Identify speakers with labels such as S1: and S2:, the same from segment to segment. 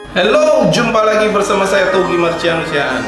S1: Halo, jumpa lagi bersama saya Togi Marcianusiaan.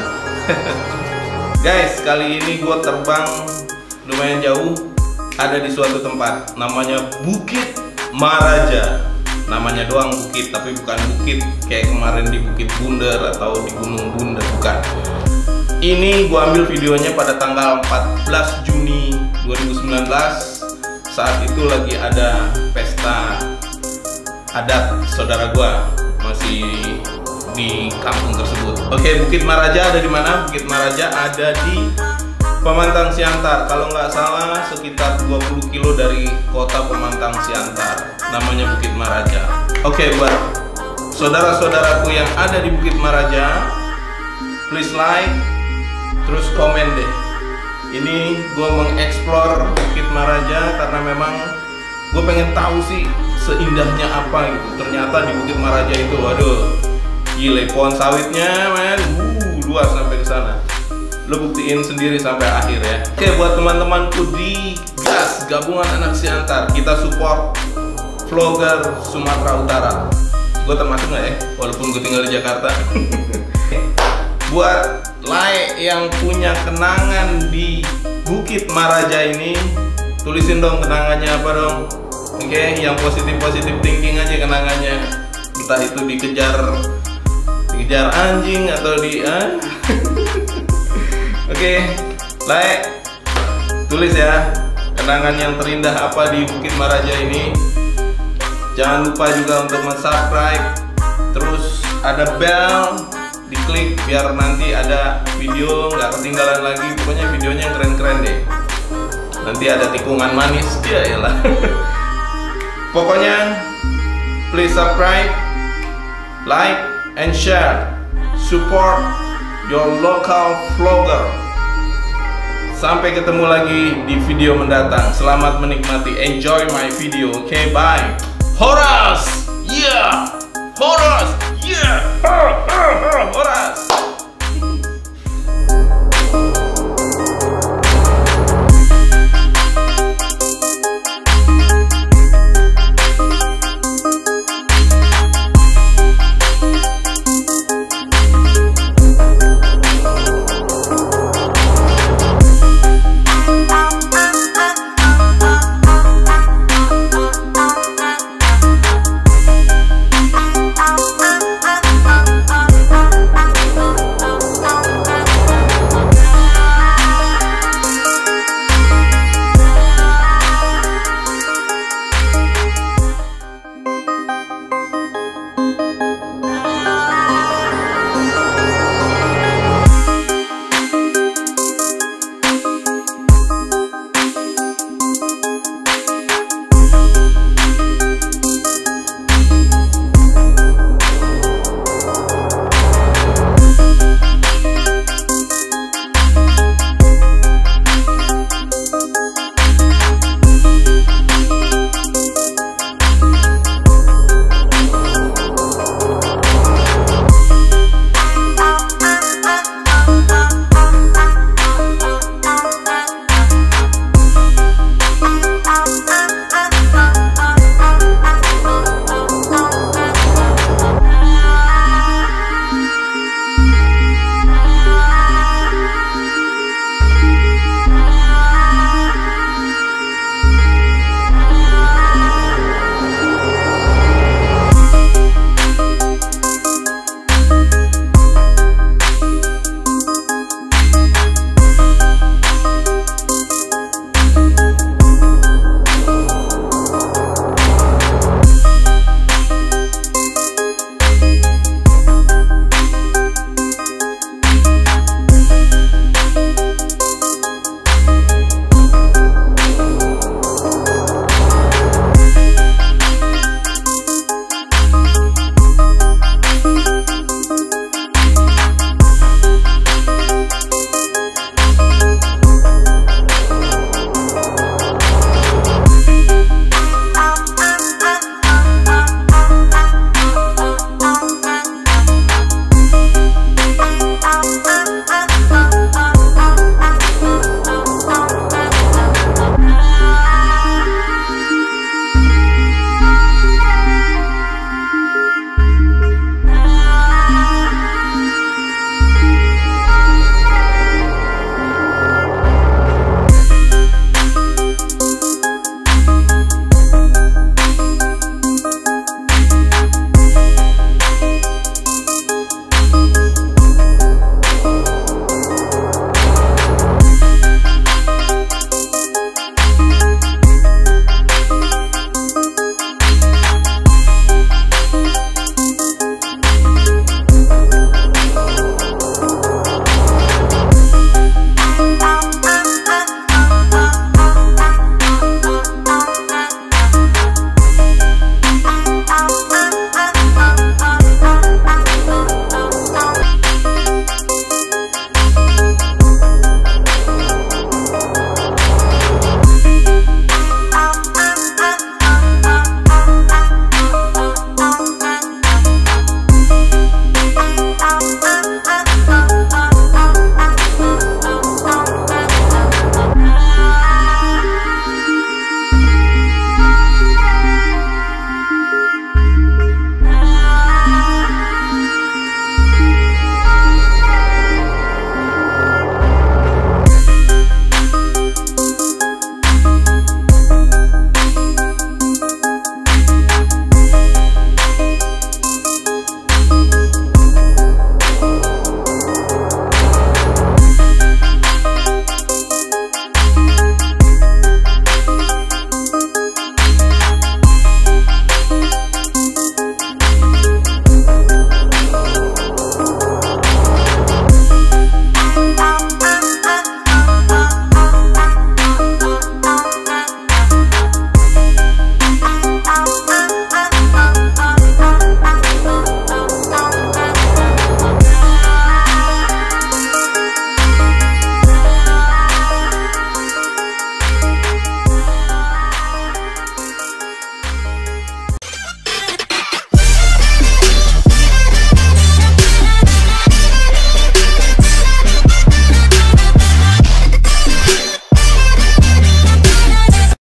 S1: Guys, kali ini gue terbang lumayan jauh, ada di suatu tempat namanya Bukit Maraja. Namanya doang bukit, tapi bukan bukit kayak kemarin di Bukit Bunder atau di Gunung Bunder, bukan. Ini gue ambil videonya pada tanggal 14 Juni 2019. Saat itu lagi ada pesta adat saudara gue masih di kampung tersebut. Oke, Bukit Maraja ada di mana? Bukit Maraja ada di Pemantang Siantar. Kalau nggak salah sekitar 20 kilo dari kota Pemantang Siantar. Namanya Bukit Maraja. Oke, buat saudara-saudaraku yang ada di Bukit Maraja, please like, terus komen deh. Ini gue mengeksplor Bukit Maraja karena memang gue pengen tahu sih seindahnya apa gitu. Ternyata di Bukit Maraja itu, waduh, gile, pohon sawitnya men, luas sampai ke sana. Lo buktiin sendiri sampai akhir ya. Oke, buat teman-temanku di GAS, Gabungan Anak Siantar, kita support vlogger Sumatera Utara. Gue termasuk nggak ya? Walaupun gue tinggal di Jakarta. Buat like yang punya kenangan di Bukit Maraja ini, tulisin dong kenangannya apa dong. Oke, yang positif thinking aja kenangannya. Entah itu dikejar anjing atau di Oke, like, tulis ya kenangan yang terindah apa di Bukit Maraja ini. Jangan lupa juga untuk subscribe, terus ada bell, diklik biar nanti ada video nggak ketinggalan lagi. Pokoknya videonya yang keren-keren deh. Nanti ada tikungan manis, ya elah. Pokoknya please subscribe, like, and share. Support your local vlogger. Sampai ketemu lagi di video mendatang. Selamat menikmati. Enjoy my video. Okay, bye. Horas! Yeah! Horas! Yeah! Horas!